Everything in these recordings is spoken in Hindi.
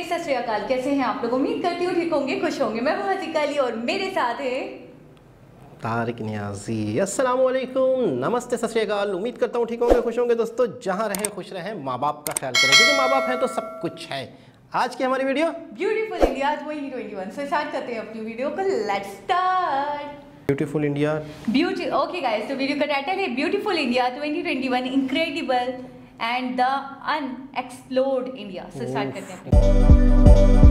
सत श्री अकाल। कैसे हैं आप लोग? उम्मीद करती हूँ ठीक होंगे, खुश होंगे। मैं हूँ हसीका अली और मेरे साथ है तारिक नियाजी। अस्सलाम वालेकुम, नमस्ते, सत श्री अकाल। उम्मीद करता हूँ ठीक होंगे, खुश होंगे। दोस्तों, जहाँ रहें खुश रहें, माँ बाप का ख्याल करें, क्योंकि माँ बाप हैं तो सब कुछ है। आज की हमारी वीडियो ब्यूटीफुल इंडिया 2021 से स्टार्ट करते हैं अपनी वीडियो को। Let's start. Beautiful India okay guys, तो वीडियो का टाइटल है beautiful India 2021 incredible and the unexplored India. से स्टार्ट करते हैं अपनी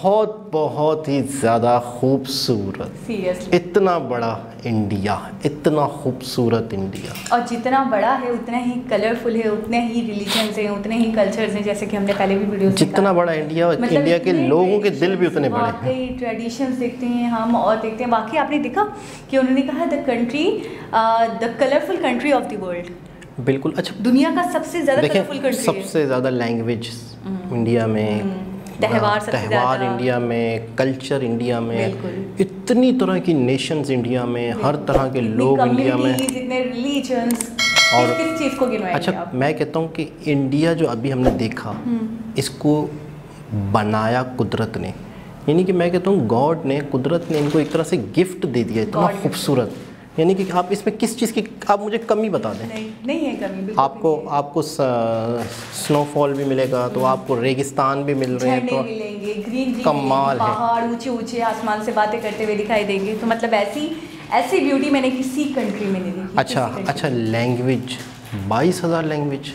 बहुत ही ज़्यादा खूबसूरत, सीरियसली इतना बड़ा इंडिया, इतना खूबसूरत इंडिया, और जितना बड़ा है उतना ही कलरफुल है, उतने ही रिलीजन्स हैं, उतने ही कल्चर्स हैं, जैसे कि हमने पहले भी वीडियो जितना बड़ा इंडिया, मतलब इंडिया के लोगों के दिल भी उतने बड़े हैं। वाकई ट्रेडिशंस देखते हैं हम और देखते हैं। बाकी आपने देखा कि उन्होंने कहा the colourful country of the world. बिल्कुल। अच्छा, दुनिया का सबसे ज़्यादा कलरफुल कंट्री है। सबसे ज़्यादा लैंग्वेज इंडिया में, त्योहार इंडिया में, कल्चर इंडिया में, इतनी तरह की नेशंस इंडिया में, हर तरह के लोग इंडिया में, इतने रिलीजन्स, और किस चीज़ को गिनवाएंगे अच्छा आप? मैं कहता हूँ कि इंडिया जो अभी हमने देखा, इसको बनाया कुदरत ने, यानी कि मैं कहता हूँ गॉड ने, कुदरत ने इनको एक तरह से गिफ्ट दे दिया, इतना खूबसूरत। यानी कि आप इसमें किस चीज़ की, आप मुझे कमी बता दें। नहीं है कमी। आपको स्नोफॉल भी मिलेगा, तो आपको रेगिस्तान भी मिल रहे हैं, तो मिलेंगे, ग्रीन कमाल है, पहाड़ ऊंचे ऊंचे आसमान से बातें करते हुए दिखाई देंगे। तो मतलब ऐसी ब्यूटी मैंने किसी कंट्री में नहीं देखी। अच्छा लैंग्वेज, 22,000 लैंग्वेज,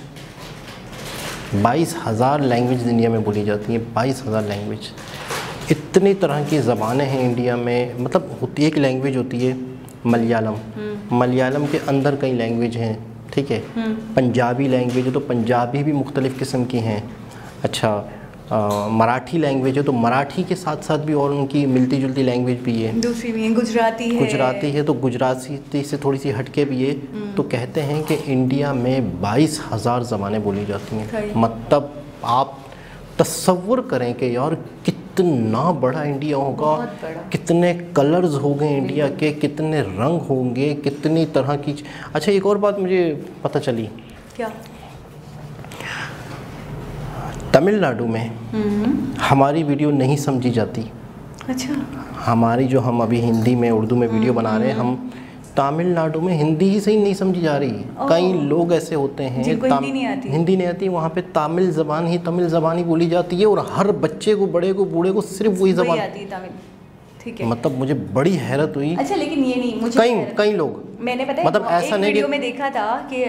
22,000 लैंग्वेज दुनिया में बोली जाती हैं, 22,000 लैंग्वेज, इतनी तरह की ज़बानें हैं इंडिया में। मतलब होती एक लैंग्वेज होती है मलयालम, मलयालम के अंदर कई लैंग्वेज हैं, ठीक है। पंजाबी लैंग्वेज है, तो पंजाबी भी मुख्तलिफ़ किस्म की हैं। अच्छा, मराठी लैंग्वेज है, तो मराठी के साथ साथ भी और उनकी मिलती जुलती लैंग्वेज भी है। दूसरी भी है, गुजराती है, तो गुजराती से थोड़ी सी हटके भी है। तो कहते हैं कि इंडिया में 22,000 ज़बानें बोली जाती हैं। मतलब आप तसव्वुर करें कि यार कितना बड़ा इंडिया होगा, कितने कलर्स होंगे इंडिया के, कितने रंग होंगे, कितनी तरह की। अच्छा, एक और बात मुझे पता चली। क्या? तमिलनाडु में हमारी वीडियो नहीं समझी जाती। अच्छा। हमारी जो हम अभी हिंदी में, उर्दू में वीडियो बना रहे हैं, हम तमिलनाडु में हिंदी ही सही नहीं समझी जा रही। कई लोग ऐसे होते हैं हिंदी नहीं आती, वहाँ पे तमिल ज़बान ही बोली जाती है, और हर बच्चे को, बड़े को, बूढ़े को सिर्फ वही ज़बान आती है, तमिल। ठीक है। मतलब मुझे बड़ी हैरत हुई। अच्छा, लेकिन ये नहीं, मुझे कई लोग, मैंने पता है, मतलब ऐसा नहीं, वीडियो में देखा था कि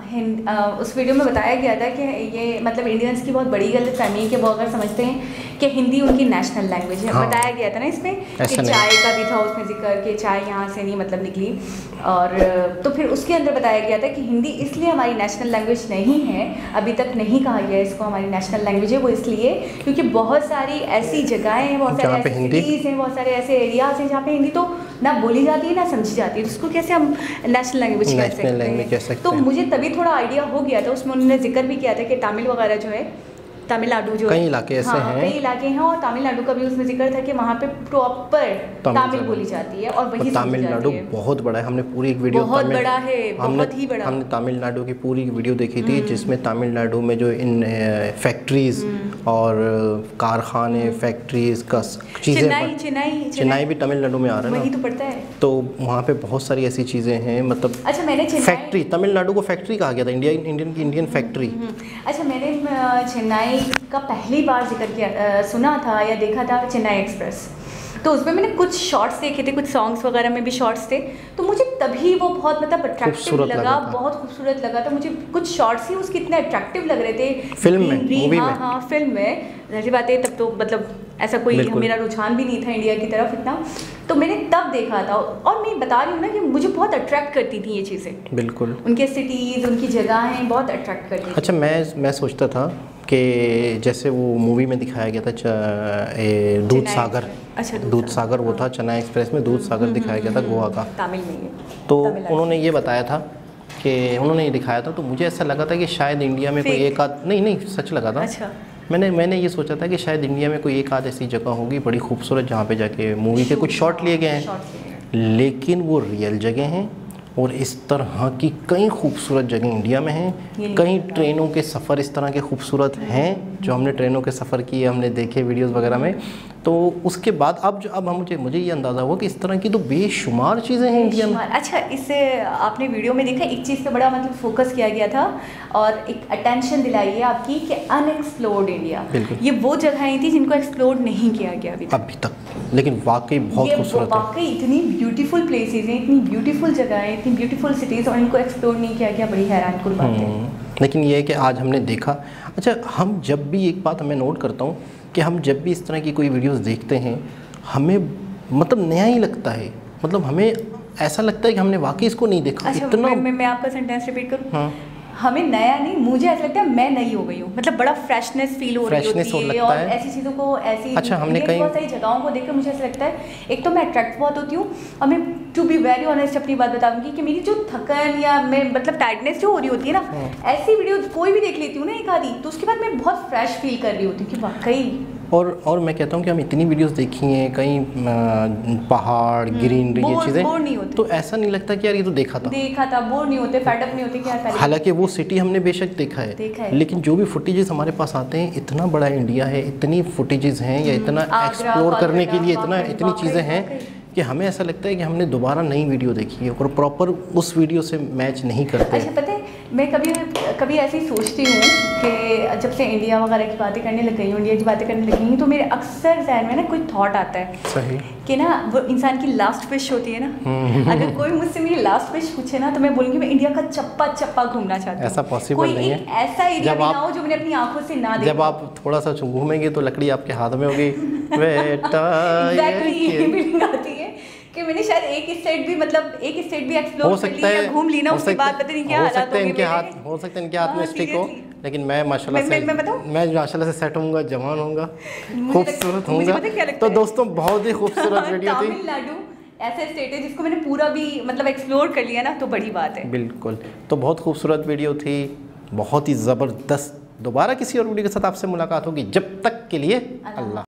उस वीडियो में बताया गया था कि ये मतलब इंडियंस की बहुत बड़ी गलतफहमी है कि वो अगर समझते हैं कि हिंदी उनकी नेशनल लैंग्वेज है। हाँ। बताया गया था ना इसमें कि चाय का भी था उसमें जिक्र कि चाय यहाँ से नहीं मतलब निकली, और तो फिर उसके अंदर बताया गया था कि हिंदी इसलिए हमारी नेशनल लैंग्वेज नहीं है, अभी तक नहीं कहा गया इसको हमारी नेशनल लैंग्वेज है, वो इसलिए क्योंकि बहुत सारी ऐसी जगहें हैं, बहुत सारे ऐसे सिटीज़ हैं, बहुत सारे ऐसे एरियाज हैं जहाँ पे हिंदी तो ना बोली जाती है ना समझी जाती है, उसको कैसे हम नेशनल लैंग्वेज कह सकते हैं। तो मुझे तभी थोड़ा आइडिया हो गया था। उसमें उन्होंने जिक्र भी किया था कि तमिल वगैरह जो है, तमिलनाडु जो कई इलाके ऐसे हैं, कई इलाके हैं, और तमिलनाडु का भी उसमें जिक्र था कि वहाँ पे प्रॉपर तमिल बोली जाती है, और वही तमिलनाडु बहुत बड़ा है। हमने पूरी एक वीडियो, बहुत बड़ा है, बहुत ही बड़ा, हमने तमिलनाडु की पूरी वीडियो देखी थी, जिसमें तमिलनाडु में जो इन फैक्ट्रीज और कारखाने, फैक्ट्रीज का चीज़ें, चेन्नई भी तमिलनाडु में आ रहा है, वही तो पड़ता है। तो वहाँ पे बहुत सारी ऐसी चीज़ें हैं। मतलब अच्छा, मैंने फैक्ट्री, तमिलनाडु को फैक्ट्री कहा गया था, इंडियन फैक्ट्री। अच्छा, मैंने चेन्नई का पहली बार जिक्र किया, सुना था या देखा था चेन्नई एक्सप्रेस, तो उसमें मैंने कुछ शॉर्ट्स देखे थे, कुछ सॉन्ग्स वगैरह में भी शॉर्ट्स थे, तो मुझे तभी वो बहुत मतलब अट्रैक्टिव लगा, बहुत खूबसूरत लगा था मुझे। कुछ शॉर्ट्स ही उसके इतने अट्रैक्टिव लग रहे थे फिल्म में, मूवी में। हाँ, फिल्म में। ऐसी बात है, तब तो मतलब ऐसा कोई मेरा रुझान भी नहीं था इंडिया की तरफ इतना, तो मैंने तब देखा था, और मैं बता रही हूँ ना कि मुझे बहुत अट्रैक्ट करती थी ये चीज़ें। बिल्कुल, उनके सिटीज़, उनकी जगहें बहुत अट्रैक्ट करती थी। अच्छा, मैं सोचता था कि जैसे वो मूवी में दिखाया गया था दूध सागर, अच्छा दूध सागर वो था, चेन्नई एक्सप्रेस में दूध सागर दिखाया गया था गोवा का, तमिल में। तो उन्होंने ये बताया था कि उन्होंने ये दिखाया था, तो मुझे ऐसा लगा था कि शायद इंडिया में कोई एक आध, नहीं सच लगा था। अच्छा। मैंने ये सोचा था कि शायद इंडिया में कोई एक आध ऐसी जगह होगी बड़ी खूबसूरत जहाँ पे जाके मूवी के कुछ शॉट लिए गए हैं, लेकिन वो रियल जगह हैं, और इस तरह की कई खूबसूरत जगह इंडिया में हैं। कई ट्रेनों के सफ़र इस तरह के खूबसूरत हैं, जो हमने ट्रेनों के सफ़र किए, हमने देखे वीडियोस वगैरह में। तो उसके बाद अब मुझे ये अंदाज़ा हुआ कि इस तरह की तो बेशुमार चीज़ें हैं इंडिया में। अच्छा, इससे आपने वीडियो में देखा एक चीज़ पे बड़ा मतलब फोकस किया गया था, और एक अटेंशन दिलाई है आपकी कि अनएक्सप्लोर्ड इंडिया, ये वो जगहें थी जिनको एक्सप्लोर नहीं किया गया अभी तक, लेकिन वाकई बहुत खूबसूरत है। वाकई इतनी ब्यूटीफुल प्लेसेस हैं, इतनी ब्यूटीफुल जगह हैं, इतनी ब्यूटीफुल सिटीज़, और इनको एक्सप्लोर नहीं किया गया, बड़ी हैरान कुल बात है। लेकिन ये है कि आज हमने देखा। अच्छा, हम जब भी एक बात मैं नोट करता हूँ कि हम जब भी इस तरह की कोई वीडियोस देखते हैं हमें मतलब नया ही लगता है, मतलब हमें ऐसा लगता है कि हमने वाकई इसको नहीं देखा। अच्छा, इतना मैं आपका सेंटेंस रिपीट करूँ? हाँ, हमें नया नहीं, मुझे ऐसा लगता है मैं नई हो गई हूँ, मतलब बड़ा फ्रेशनेस फील हो रही होती है और ऐसी चीज़ों को ऐसी अच्छा, हमने कहीं बहुत सारी जगहों को देखकर मुझे ऐसा लगता है, एक तो मैं अट्रैक्ट बहुत होती हूँ और मैं टू बी वेरी ऑनेस्ट अपनी बात बताऊंगी कि मेरी जो थकन या मैं मतलब टायर्डनेस जो हो रही होती है ना, ऐसी वीडियो कोई भी देख लेती हूँ ना एक आधी, तो उसके बाद मैं बहुत फ्रेश फील कर रही होती हूँ कि वाकई। और मैं कहता हूँ कि हम इतनी वीडियोस देखी हैं, कहीं पहाड़, ग्रीनरी, ये चीज़ें, बोर नहीं होती, तो ऐसा नहीं लगता कि यार ये तो देखा था, बोर नहीं होते, फेडअप नहीं होते कि यार। हालांकि वो सिटी हमने बेशक देखा है, लेकिन जो भी फुटेजेस हमारे पास आते हैं, इतना बड़ा इंडिया है, इतनी फुटेजेस हैं या इतना एक्सप्लोर करने के लिए इतनी चीज़ें हैं कि हमें ऐसा लगता है कि हमने दोबारा नई वीडियो देखी है और प्रॉपर उस वीडियो से मैच नहीं करते। अच्छा, पता है मैं कभी ऐसे ही सोचती हूँ कि जब से इंडिया वगैरह की बातें करने लग गई हूँ, इंडिया की बातें करने लगी हूँ, तो मेरे अक्सर जहन में ना कोई थॉट आता है सही कि ना वो इंसान की लास्ट विश होती है ना, अगर कोई मुझसे मेरी लास्ट विश पूछे ना तो मैं बोलूँगी मैं इंडिया का चप्पा चप्पा घूमना चाहती हूँ। ऐसा पॉसिबल नहीं है, ऐसा एरिया बनाओ जो मैंने अपनी आंखों से ना देखा। जब आप थोड़ा सा घूमेंगे तो लकड़ी आपके हाथ में होगी बेटा। फीलिंग आती है कि मैंने शायद एक स्टेट भी एक्सप्लोर कर ली या घूम ली ना, उसके बाद पता नहीं क्या हालात होंगे मेरे। हो सकता है इनके हाथ में स्टिक हो, लेकिन मैं माशाल्लाह से सेट होऊंगा, जवान होऊंगा, खूबसूरत होऊंगा। तो दोस्तों बहुत ही खूबसूरत वीडियो थी। तमिलनाडु ऐसा स्टेट है जिसको मैंने पूरा भी मतलब एक्सप्लोर कर लिया ना, तो बड़ी बात है। बिल्कुल, तो बहुत खूबसूरत वीडियो थी, बहुत ही ज़बरदस्त। दोबारा किसी और वीडियो के साथ आपसे मुलाकात होगी, जब तक के लिए अल्लाह।